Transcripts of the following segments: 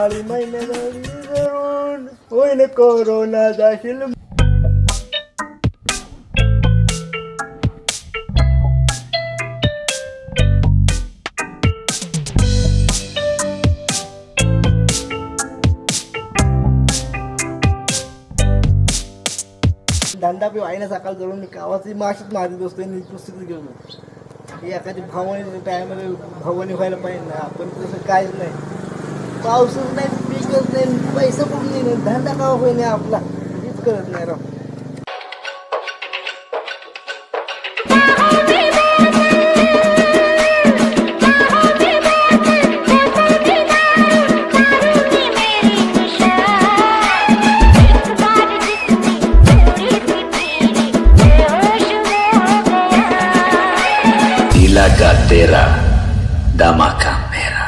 काळी महिन्यात धरून होईन कोरोना जाशील. धंदा बी आहे ना सकाळ जळून मी गावाची माशीच मारी बसतोय आणि पुस्तक घेऊन एखादी भवानी टायमाला भवानी व्हायला पाहिजे ना. आपण तसं काहीच नाही. पाऊसच नाही, पीकच नाही, पैसा पण नाही, धंदा का होईना आपला हेच करत नाही राव. का तेरा धमाका मेरा.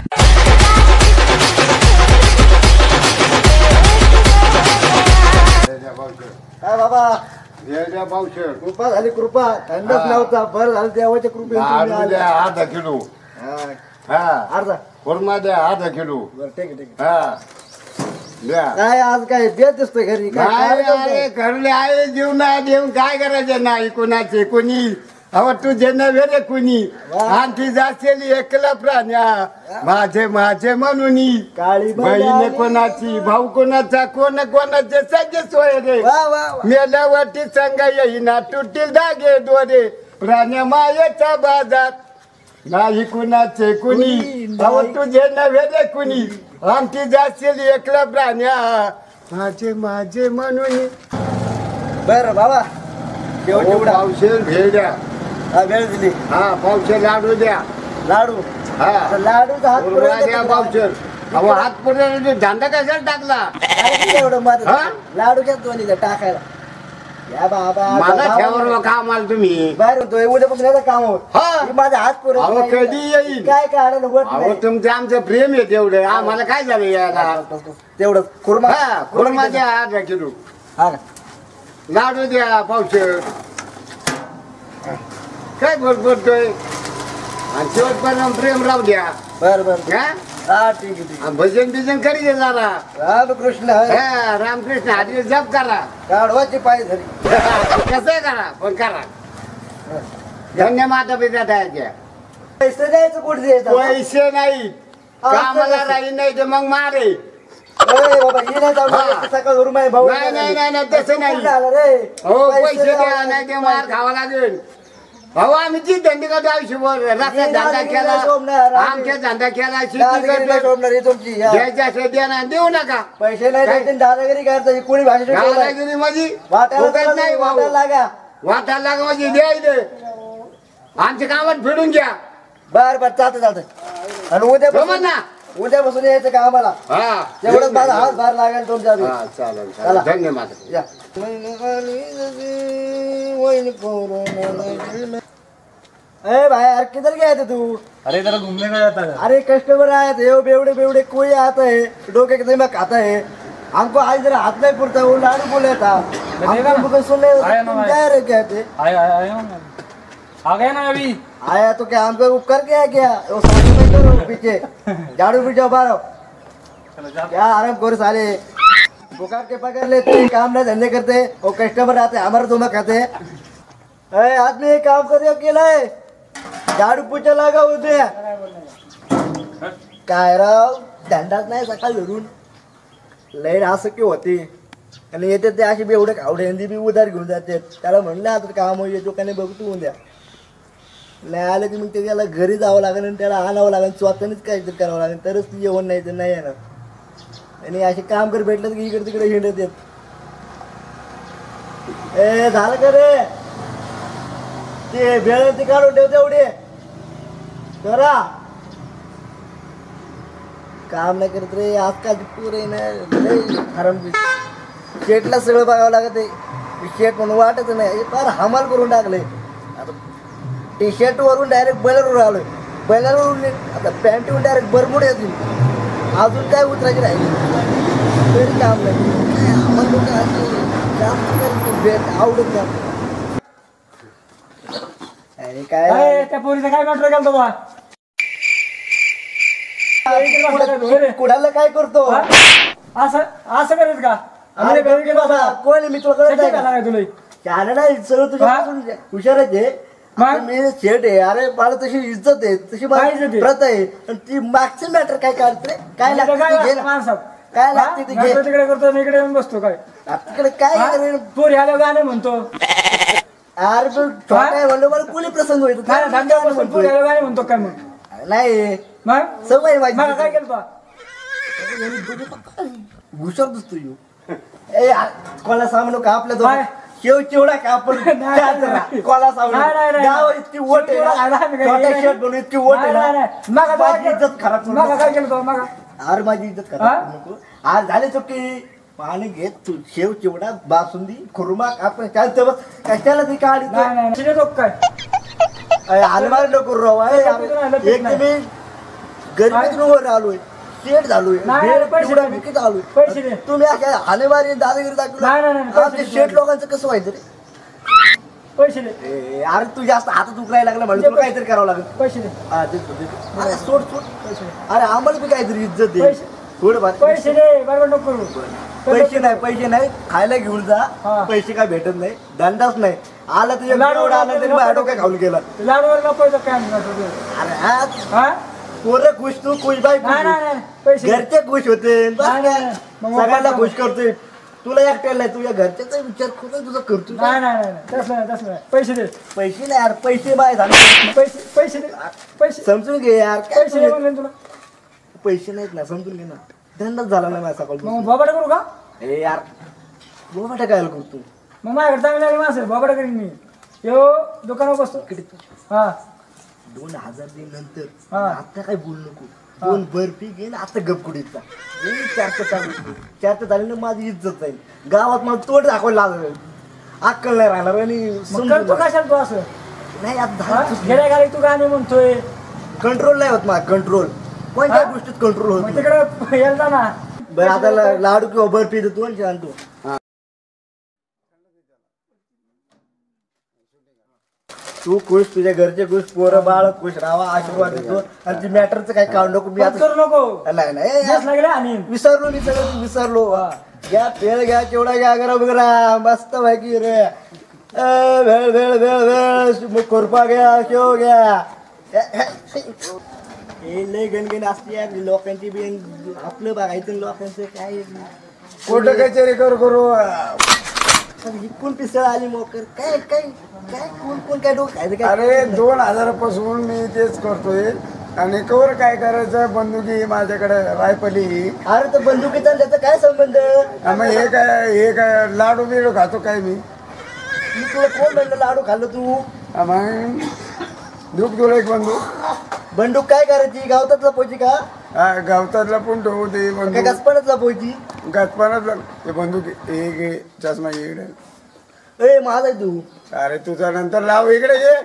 काय बाबा द्या पावशेर. कृपा झाली, कृपा थंडच नव्हता, बरं झालं देवाच्या कृपेने. द्या अर्धा किलो. हा अर्धा कोरमा द्या अर्धा किलो. बरं ठीक आहे ठीक आहे. हा द्या. काय आज काय बेत दिसतोय घरी काय? घरले आहे जेवणा देऊन काय करायचं नाही कोणाचे कोणी. अहो तुझे नव्हे रे कुणी. आणखी जाशील एकला प्राण्या माझे माझे म्हणून. काळी बहीण कोणाची भाऊ कोणाचा कोण कोणाचे सगळे सोय रे. मेल्यावरती संग येईना तुटील धागे दोरे प्राण्या मायेचा बाजार नाही कुणाचे कुणी. अहो तुझे नव्हे रे कुणी. आणखी जाशील एकला प्राण्या माझे माझे म्हणून. बरं बाबा पावशेर भेळ द्या. वेळ दिली. हा पावशेर लाडू द्या. लाडू हा लाडू हात द्या पावशेर. अहो हात पुढे धंदा कशाला टाकला एवढं माझं लाडू घ्या दोन्ही टाकायला. या बाबा मला ठेवर का आम्हाला तुम्ही बाहेर होतो उद्यापासून याचं काम होत. माझा हात पुरत कधी येईल काय काढायला होत नाही. तुमचं आमचं प्रेम आहे तेवढं. आम्हाला काय झालं याला तेवढं खुर्मा खुर्मा द्या अर्धा किलो. हा लाडू द्या पावशेर. काय बोलतोय आणि शेवटपर्यंत प्रेम राहू द्या. बरं बरं हा ठीक आहे ठीक भजन बिजन करी दे जरा. रामकृष्ण रामकृष्ण आधी जप करा. काढवायची पाय झाली कसं करा पण करा. धन्य माता पिता द्यायच्या. पैसे द्यायचं कुठे द्यायचं? पैसे नाही कामाला राहील नाही तर मग मारे. बाबा हे नाही जाऊ सकाळ घरून माझे भाऊ नाही नाही नाही तसं नाही. रे हो पैसे द्या नाही ते मार खावा लागेल. हो आम्ही ती धंदे करतो आयुष्यभर. रस्त्यात धंदा केला आमच्या धंदा केला शेती करतो. तुमची द्यायच्या असेल द्या ना देऊ नका. पैसे नाही दादागिरी करता कोणी भाषा दादागिरी माझी वाटायला नाही लागा वाटायला लागा माझी द्यायचं. आमच्या कामात फिरून घ्या. बर बर चालतं चालतं. आणि उद्यापासून यायचं का आम्हाला. तेवढंच माझा हात भार लागेल तुमच्या. चालेल धन्यवाद. अरे भाई यार किधर गया था तू? अरे जरा घूमने का जाता है. अरे कस्टमर आए थे, वो बेवड़े बेवड़े कोई आता है डोके के दिमाग खाता है. हमको आज जरा हाथ नहीं पुरता. वो लाडू बोले था हमको सुन ले क्या थे. आ गया ना अभी. आया तो क्या हमको उपकर क्या क्या वो सामने में करो पीछे झाड़ू भी जाओ बाहर. क्या आराम करो साले. बुखार के पकड़ लेते काम ना धंधे करते. वो कस्टमर आते हमारा तुम्हें खाते. आदमी एक काम करे अकेला है झाडू पोछा लागा उद्या. काय राव धंदाच नाही सकाळ धरून लय असं की होते. आणि येते ते अशी बी एवढे आवडे हिंदी बी उधार घेऊन जाते. त्याला म्हणलं आता काम होईल दुकाने बघतो उद्या. नाही आलं की मग ते त्याला घरी जावं लागेल आणि त्याला आणावं लागेल. स्वतःनेच काहीतरी करावं लागेल तरच ती जेवण नाही तर नाही येणार. आणि असे काम कर भेटलं की इकडे तिकडे हिंडत येत. ए झालं का रे ते भेळ ती काढून ठेव तेवढे करा. काम नाही करत रे आजकाल पूर आहे ना. हरम शेटला सगळं बघावं लागत आहे. शेट म्हणून वाटत नाही फार हमाल करून टाकले. आता टी शर्ट वरून डायरेक्ट बैलरवर आलोय. बैलरवरून आता पॅन्टवर डायरेक्ट बरमुड येतील. अजून काय उतरायची राहिली तरी काम नाही. हमाल लोक काम आवडत नाही. अरे काय त्या पोरीचा काय मॅटर केलं बा. कुणाला काय करतो असं असं करत का आम्ही घरी गेलो बाबा, कोण आहे? मी तुला कळत सच्चा नाही घाला का? काय तुला त्याला नाही सगळं तुझ्या हुशार आहे मग? आता मी शेट आहे. अरे मला तशी इज्जत आहे, तशी काय इज्जत आहे? प्रत आहे. आणि ती मागचं मॅटर काय काढते, काय लागते ते घे ना. माणसात काय लागते ते घे. तिकडे करतो आणि इकडे येऊन बसतो काय तिकडे काय करेल? पोरी आल्या गाणे म्हणतो अरे पण छोटा आहे म्हणलं मला कोणी प्रसंग होईल नाही धंदा बसून पोरी आल्या गाणे म्हणतो काय मग नाही मग सवय माझी मग काय केलं हुशार दिसतो येऊ कोणाला सांगू का आपल्या जवळ काय? शेव चिवडा का आपण कोणाला सांगू नाही. गाव इतकी ओट आहे नाही, ना, नाही, छोटा शेट म्हणून इतकी ओट आहे ना. मग माझी इज्जत खराब करू मग नको. काय केलं तो मग अरे माझी इज्जत खराब करू नको. आज झाले चुकी पाणी घेत तू शेव चिवडा बासुंदी खुर्मा आपण चालतं बस कशाला ती काढी नाही नाही शिरे तो काय हलमार नको राव आहे. एक तर मी गरीबीतून वर आलोय, शेट झालोय, नाही, भेळ पैसे चिवडा दे. विकत आलोय. पैसे दे. तुम्ही अशा हानेमारी दादागिरी नाही, नाही, नाही, दाखवला पैसे दे. शेट लोकांचं कसं व्हायचं रे? पैसे दे अरे तू जास्त हातात उकरायला लागला म्हणजे तुला काहीतरी करावं लागेल. पैसे दे हा, देतो. अरे सोड अरे आम्हाला बी काहीतरी इज्जत दे. पैसे. थोडं फार. पैसे दे बरोबर नको करू पैसे नाही खायला घेऊन जा. हा. पैसे काय भेटत नाही, धंदाच नाही. आला तुझ्या लाडू एवढा आला तरी माझ्या डोक्या खाऊन गेला. लाडूवर का पैसा काय म्हणतो अरे हा हा पोरं खुश तू खुश बाई खुश. नाही नाही नाही पैसे दे. घरचे खुश होते बस नाही, काय? नाही. मग सगळ्यांना मग खुश करतोय. तुला एकट्याला नाही, तुझ्या घरच्याचा विचार करून तुझं करतोय. नाही नाही नाही तसं नाही तसं नाही पैसे दे पैसे नाही यार, पैसे बाय झाले. पैसे पैसे दे पैसे समजून घे यार, काय पैसे दे म्हणले तुला पैसे नाहीत ना, समजून घे ना. धंदाच झाला नाही माझा सकाळ. मग बाबाडे करू का ए यार बोबाटा काय करतो मग माझ्याकडे चांगली आली माणसं बाबाडे करीन मी यो दुकानावर बसतो हा 2000 दिन नंतर हा. आता काय बोलू नको. 2 बर्फी घे ना आता गपकुडीचा चारचं चालू ना माझी इज्जत जाईल. गावात मला तोड दाखवायला लागलं, अक्कल नाही राहणार. आणि मग करतो कशाला तू असं नाही आता गेल्या गाडी तू गाणे म्हणतोय कंट्रोल नाही होत माझा. कंट्रोल कोणत्या गोष्टीत कंट्रोल होत मग नाही. तिकडे यायला ना बरं आता लाडू किंवा बर्फी देतो आणि आणतो. तू खुश, तुझ्या घरचे खुश, पोरं बाळ खुश राहा, आशीर्वाद देतो. आणि ती मॅटरचं काय काढू नको. मी बंद करू नको नाही नाही जास्त लागले आणि विसरलो मी सगळं विसरलो. घ्या पेळ घ्या चिवडा घ्या गरम वगैरे मस्त पैकी रे. भेळ भेळ भेळ भेळ खुरपा घ्या, शेव घ्या. हे लय गणगण असते यार लोकांची बी. आपलं बघायचं लोकांचं काय कुठं कचेरी करू कोण पिसळ आली मोकर काय काय काय कोण काय डोकं खायचं काय. अरे 2000 पासून मी तेच करतोय. आणि कवर काय करायचं, बंदुकी माझ्याकडे रायफली. अरे तर बंदुकीचा त्याचा काय संबंध? मग हे काय लाडू बिडू खातो काय मी तुला कोण म्हणलं लाडू खाल्लं तू? मग दूध तुला एक बंदूक काय करायची? गावतात लपवायची का? गावतातला पण ठेवू दे काय बंदूक. गचपानच लपवायची? गचपानात ते बंदूक एक चष्मा इकडे. ए माझा आहे तू. अरे तुझा नंतर लाव इकडे घे.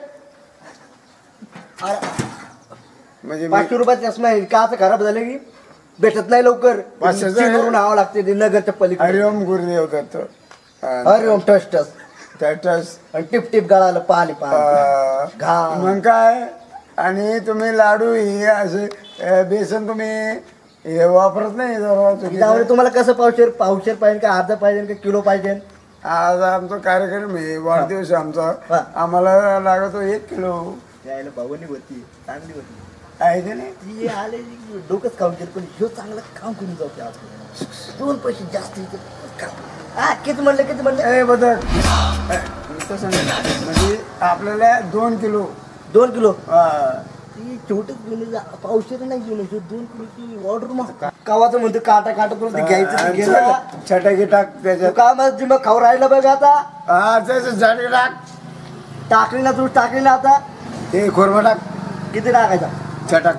अरे म्हणजे 500 रुपयाचा चष्मा आहे का? आता खराब झालं की भेटत नाही लवकर. 500चा आहे? करून आवावं लागते ते नगरच्या पलीकडे. हरिओम गुरुदेव करतो. अरे ओम टस टस त्याच आणि टिप टिप गळाला पाणी पाणी घाम. मग काय. आणि तुम्ही लाडू हे असे बेसन तुम्ही हे वापरत नाही जरा चुकीचं. त्यामुळे तुम्हाला कसं पावशेर पाहिजे का अर्धा पाहिजे का किलो पाहिजे? आज आमचा कार्यक्रम आहे, वाढदिवस आहे आमचा. हा. आम्हाला लागतो 1 किलो. यायला भावनी होती चांगली होती आहे की नाही. ती आले डोकंच खाऊन गेलं. पण ह्यो चांगला काम करून जाऊ आज 2 पैसे जास्त किती म्हणलं ए बदल तसं नाही. म्हणजे आपल्याला 2 किलो 2 किलो हा. ती छोटीच घेऊन पावशेर नाही घेऊन 2 किलोची ऑर्डर मग कावाचं म्हणतो काटा तुला ते घ्यायचं ते गेलं. छटाकी टाक त्याच्यात. का मग मग खाऊ राहिलं बघ आता. हा त्याचं झाडी टाक. टाकली ना तू टाकली ना आता. ते खोरमा टाक. किती टाकायचा? छटाक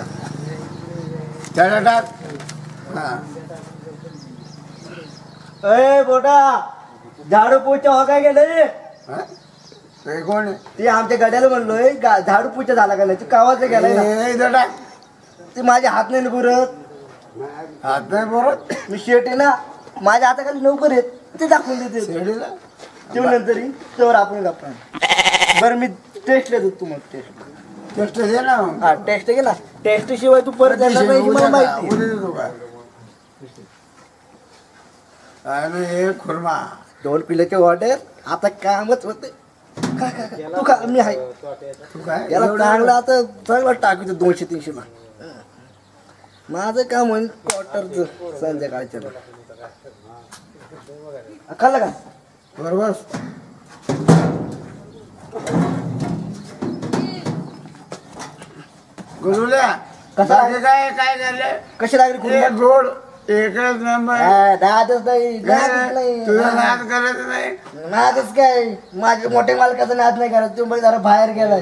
छटा टाक. हा. ए बोटा झाडू पोचा हो काय गेलं? हा? ते कोण आहे? ते आमच्या गड्याला म्हणलोय झाडू पोचा झाला का नाही? कावाचं गेलाय ना. ए, इथं टाक. ते माझ्या हात नाही पुरत. हात नाही बरोबर मी शेट आहे ना, माझ्या हाताखाली नोकर आहेत ते दाखवून देते. शेडीला. तेव्हा नंतर तेव्हा आपण गप्पा. बरं मी टेस्ट देतो तुम्हाला टेस्ट. टेस्ट दे ना हा टेस्ट घे ना. टेस्ट शिवाय तू परत येणार नाही ही मला माहिती. उद्या देतो का आणि हे खुर्मा 2 किलोचे ऑर्डर आता कामच होते. तू का मी आहे तू काय याला चांगला आता चांगला टाकू 200-300 ला. माझं काम होईल क्वार्टरचं संध्याकाळच्या. खाल्लं का बरोबर गुरुल्या कसा बाकी काय काय झालं कशी लागली एक खूप गोड एकच नंबर दादच नाही दादच नाही. तुझा नाद करत नाही नादच काय माझ्या मोठ्या मालकाचा नाद नाही करत. तुम्ही जरा बाहेर गेलाय.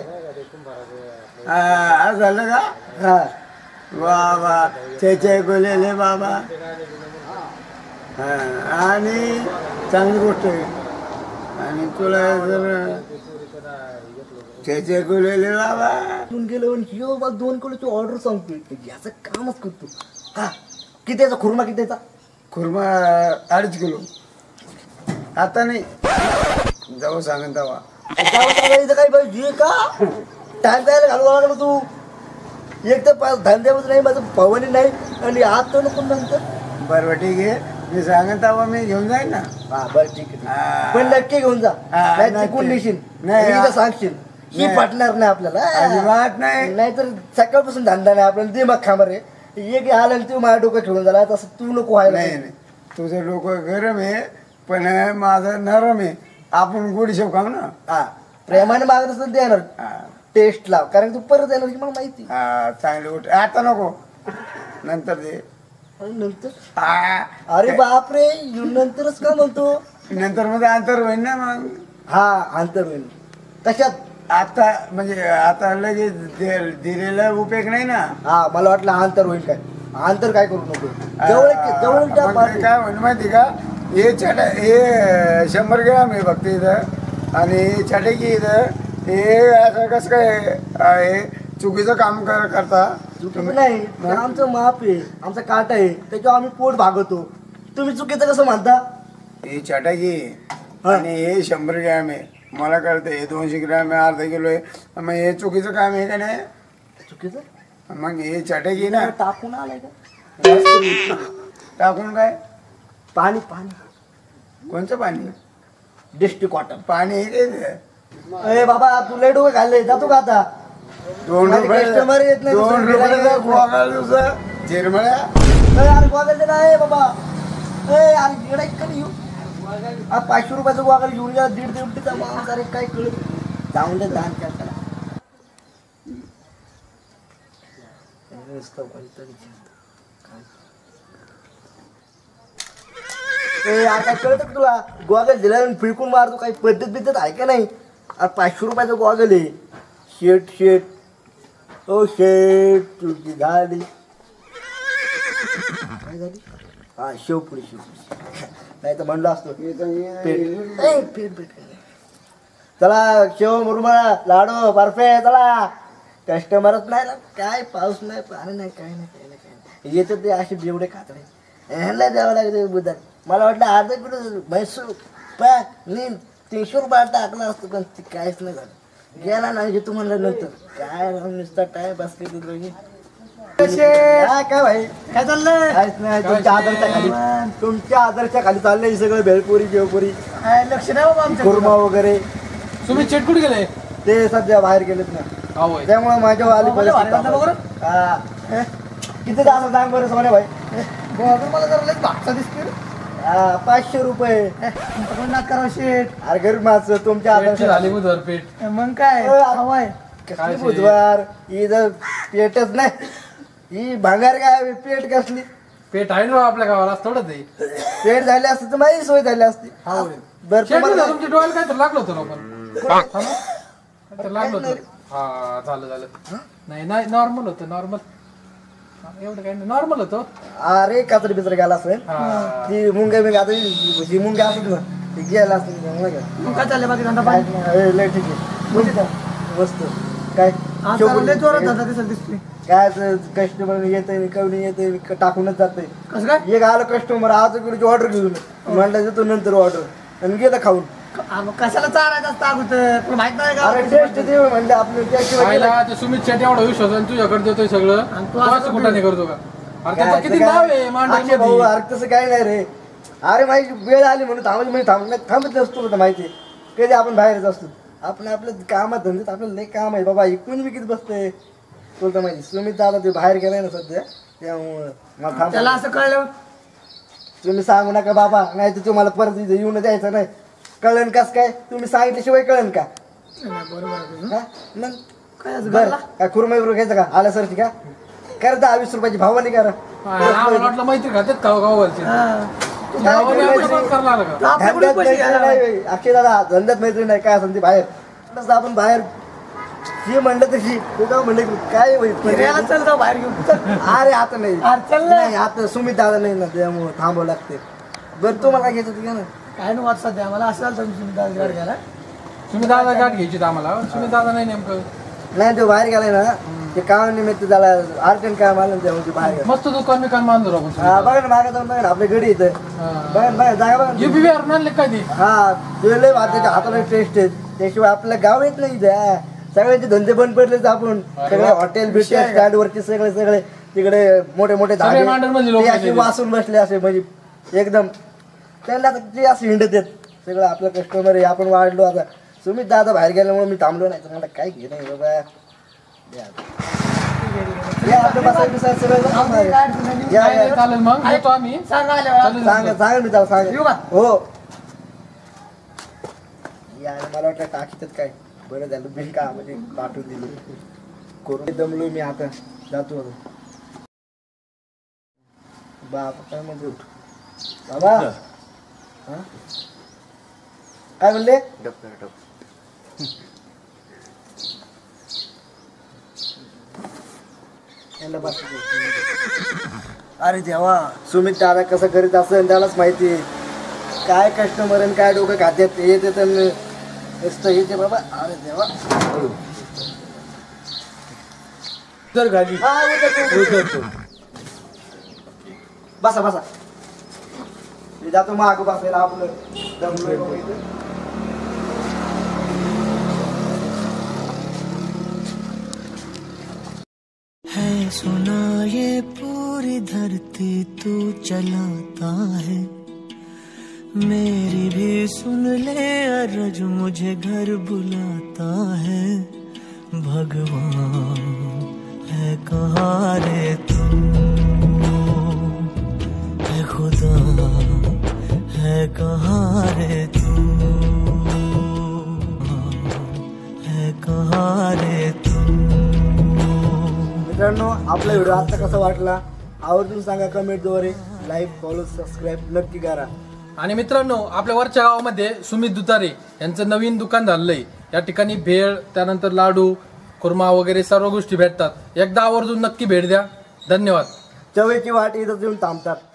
आज झालं का हा वा वा चे गोलेले बाबा हा आणि चांगली गोष्ट आहे. आणि तुला जर चे गोलेले बाबा घेऊन गेलो आणि ह्यो मला 2 किलोची ऑर्डर सांगतोय. याचं कामच करतो. हा किती याचा खुर्मा किती याचा खुर्मा 2.5 किलो आता नाही जाऊ सांगेन तेव्हा इथं काही पाहिजे का टाइम द्यायला घालू लागलो तू. एक तर धंद्यामध्ये नाही माझं पवनी नाही आणि आज तर नको नंतर. बरं ठीक आहे मी सांगेन तेव्हा मी घेऊन जाईन ना हा बरं ठीक आहे हा. पण नक्की घेऊन जा. हा, नाही नक्की. चुकून नेशील नाही, नाही हा. सांगशील ही नाही. पटणार नाही आपल्याला. अजिबात नाही नाहीतर सकाळपासून धंदा नाही आपल्याला. दे मग खांबर रे एक आलं आणि तू माझ्या डोकं ठेवून झाला तसं तू नको व्हायला. नाही नाही तुझं डोकं गरम आहे पण माझं नरम आहे. आपण गोडी शेव खाऊ ना हा प्रेमाने मागत असतं देणार हा. टेस्ट लाव कारण तू परत येणार की मला माहिती. हा चांगली गोष्ट आता नको नंतर दे आणि नंतर हा. अरे बापरे नंतरच का म्हणतो. नंतर मध्ये अंतर होईल ना मग हा अंतर होईल कशात. आता म्हणजे आता लगेच दिलेला उपयोग नाही ना. हा मला वाटलं अंतर होईल काय. अंतर काय करू नको जवळ जवळ मग काय म्हणून माहिती का हे हे 100 ग्राम आहे फक्त इथं आणि छटाकी इथं हे असं कसं काय आहे चुकीचं काम करता चुकीचं नाही ते आमचं माप आहे आमचा काटा आहे त्याच्यावर आम्ही पोट भागवतो. तुम्ही चुकीचं कसं म्हणता. ही छटाकी आणि हे 100 ग्राम आहे मला कळतं हे 200 ग्राम आहे अर्धा किलो आहे मग हे चुकीचं काम आहे का नाही. चुकीचं मग हे छटाकी ना टाकून आलाय का टाकून काय पाणी पाणी कोणचं पाणी डिस्ट्रिक्ट वॉटर. पाणी हे ते. अरे बाबा तू लय डोकं खाल्ले जातो का आता. 2 माझे customer येत नाही, 2 दुसरं रुपयाचा गिऱ्हाईक गोगाळ तुझं झिरमळ्या अरे गोगल नाही बाबा. अरे गिऱ्हाईक कधी येऊ 500 रुपयाचं गोगल घेऊन जा 1.5 माणूस. अरे काय कळत जाऊन दे दान काय करा. काय कळत तुला गोगल दिला फिरकून मारतो काही पद्धत बिद्धत आहे का नाही. 500 रुपयाचं गोगल आहे. शेट ओ शेट तुझी झाली काय झाली. हा शेवपुरी नाही तर म्हणलो असतो चला शेव मुरमळा लाडू बर्फे चला. कस्टमरच नाही ना काय पाऊस नाही पाणी नाही काय नाही काय नाही काय नाही येतं ते असे जेवढे खातडे ह्याला द्यावं लागते बुधात. मला वाटलं अर्धा किलो म्हैसूर पॅक नील 300 रुपये टाकला असतो पण ते काहीच नाही झालं. गेला नाही घेतो म्हणलं नंतर काय नुसता टाय बास्केट काय भाई काय चाललंय काहीच नाही. तुमच्या आदरच्या खाली चाललंय हे सगळं भेळपुरी जेवपुरी लक्ष नाही बाबा आमच्या कुर्मा वगैरे. तुम्ही चेटकुट गेले ते सध्या बाहेर गेलेत ना त्यामुळे माझ्या आली परिस्थिती. हा. किती जास्त सांग बरं सोन्या भाई. मला जरा लई भागचा दिसते. 500 रुपये करा शेट. अरे गरीब माणसं तुमच्या झाली बुधवार पेट मग काय हवाय कसली बुधवार ही जर पेटच नाही ही भांगार काय पेट कसली. पेट आहे ना आपल्या गावाला थोडंच आहे. पेट झाली असती तर माझी सोय झाली असती. बरं तुम्हाला तुमच्या डोळ्याला काय तर लागलं होतं ना पण लागलं होतं. हा झालं नाही नॉर्मल होतं नॉर्मल एवढं काही नाही नॉर्मल होतं. अरे कातरी बिचरी गेला असेल ती मुंग्या बिंग आता जी मुंग्या असत ना ती गेला असेल काय चाललंय बाकी धंदा लय ठीक आहे मस्त काय काय कस्टमर येते कवडी येते टाकूनच जाते. कसं काय एक आलं कस्टमर आज किलोची ऑर्डर घेऊन म्हणलं देतो नंतर ऑर्डर आणि गेलं खाऊन कशाला चारायचं असतं अगोदर तुला माहित नाही अरे का टेस्ट देऊ म्हणजे आपलं त्याशिवाय पाहिला ते सुमित शेट्टी एवढा विश्वास आणि तुझ्याकडे देतोय सगळं आणि तू तू असं असं कुठं नाही करतो का अरे काय त्याचं किती असं नाव आहे काय? अक्षय भाऊ मांडव अरे तसं काही नाही रे. अरे माझी वेळ आली म्हणून थांबायची म्हणजे थांबत नसतो होतं माहिती कधी आपण बाहेरच असतो. आपण आपलं कामात धंद्यात आपल्याला लई काम आहे बाबा इकडून बी किती बसतंय तुला तर माहिती. सुमित दादा ते बाहेर गेलाय ना सध्या त्यामुळं मला थांब त्याला असं कळलं तुम्ही सांगू नका बाबा नाही तर तुम्हाला परत इथे येऊन द्यायचं नाही. कळण कस काय तुम्ही सांगितल्याशिवाय कळण का बरोबर आहे तुझं. हा? मग काय असं बरं घाला? काय खुरमाई घ्यायचं का आल्या सरची का करा 10-20 रुपयाची भावानी करा. आम्हाला वाटलं मैत्री खात्यात का गावावरचे हा. करणार का तू आपल्याकडून धंद्यात पैसे मैत्री घ्यायला नाही अक्षय दादा धंद्यात मैत्री नाही काय असेल ती बाहेर तसं आपण बाहेर ही म्हणलं तशी तू का म्हणलं की काय होईल फिरायला चल जाऊ बाहेर घेऊन चल. अरे आता नाही अरे चल ना. नाही आता सुमित दादा नाही ना त्यामुळे थांबावं लागते. बरं तुम्हाला काय घ्यायचं घ्या ना. काय नाही वाट सध्या मला असं झालं तुम्ही गाडी घ्यायला तुम्ही दादा गाठ घ्यायची आम्हाला तुम्ही दादा नाही नेमकं नाही तो बाहेर गेलाय ना ते कामानिमित्त त्याला अर्जंट काम आलं ना त्यामुळे ते बाहेर गेला. मस्त दुकान बिकान बांधलो आपण हा बघा ना मागे जाऊन बघा ना आपल्या गडी इथं बघा ना, बघा जागा बघा ना. युपी आणले काय ते हा ते लय त्याच्या हाताला टेस्ट आहेत त्याशिवाय आपलं गाव येत नाही इथे हा. सगळ्यांचे धंदे बंद पडलेच आपण सगळे हॉटेल बिटेल स्टँड वरती सगळे तिकडे मोठे मोठे सगळे मांडरमध्ये लोकं ते असे गेले. वासून बसले असे म्हणजे एकदम त्यांना आता ते असे हिंडत आहेत सगळं आपलं कस्टमर आहे आपण वाढलो आता. सुमित दादा बाहेर गेल्यामुळे मी थांबलो नाही तर मला काय घे नाही बाबा या आपलं बसायचं बिसायचं सगळं आपली गाडी घेऊन या, नाही, या. नाही, चालेल मग येतो आम्ही सांग आल्यावर चालेल. सांगा मी त्याला येऊ सांगा का? हो या मला वाटलं टाकीतच काय बरं झालं बिल का म्हणजे पाठवून दिली करून दमलो मी आता जातो आता. बाप काय म्हणजे उठ बाबा हा? काय म्हणले याला बस. अरे देवा सुमित दादा कसं करीत असेल त्यालाच माहिती काय कस्टमर आणि काय डोकं खात्यात येते तर नुसतं येते बाबा. अरे देवा जर घाली हा, उतरतो. बसा बसा मी जातो माग बसायला आपलं दमलोय बाबा इथं. है सुना ये पूरी धरती तू चलाता है मेरी भी सुन ले अरज मुझे घर बुलाता है भगवान है कहाँ रे तू है खुदा है कहाँ रे तू है कहाँ रे तू. मित्रांनो आपला व्हिडिओ आता कसा वाटला आवर्जून सांगा कमेंटद्वारे. लाईक फॉलो सबस्क्राईब नक्की करा. आणि मित्रांनो आपल्या वरच्या गावामध्ये सुमित दुतारे यांचं नवीन दुकान झालंय. या ठिकाणी भेळ त्यानंतर लाडू खुर्मा वगैरे सर्व गोष्टी भेटतात. एकदा आवर्जून नक्की भेट द्या. धन्यवाद. चवेची वाट इथं येऊन थांबतात.